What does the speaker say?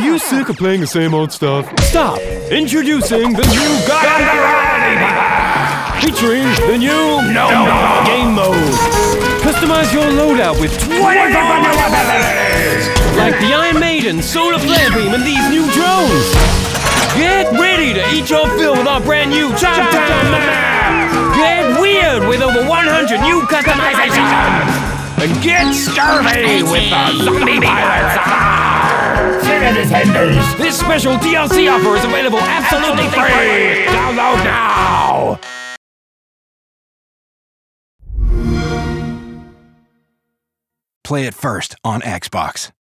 you sick of playing the same old stuff? Stop! Introducing the new featuring the new game mode. Customize your loadout with 24 new abilities, like the Iron Maiden, Solar Flare Beam, and these new drones. Get ready to eat your fill with our brand new Chomp Down map. Get weird with over 100 new customizations. And get scurvy with the zombie pilots! Citizens! This special DLC offer is available absolutely free! Download now! Play it first on Xbox.